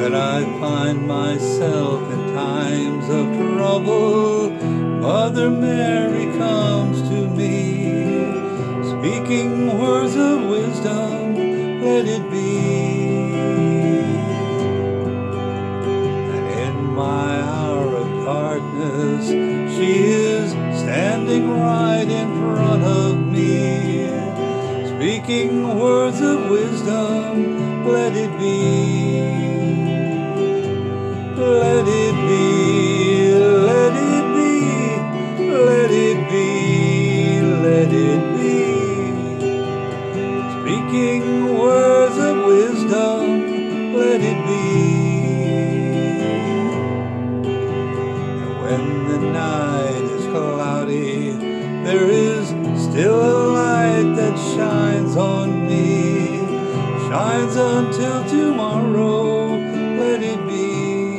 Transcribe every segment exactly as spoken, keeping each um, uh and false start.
When I find myself in times of trouble, Mother Mary comes to me, speaking words of wisdom, let it be. And in my hour of darkness, she is standing right in front of me, speaking words of wisdom, let it be. Let it be, let it be, let it be, let it be. Speaking words of wisdom, let it be. And when the night is cloudy, there is still a light that shines on me, shines until tomorrow, let it be.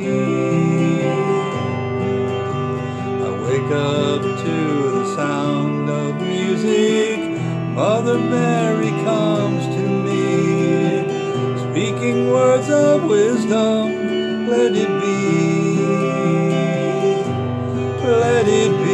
Wake up to the sound of music, Mother Mary comes to me, speaking words of wisdom, let it be, let it be.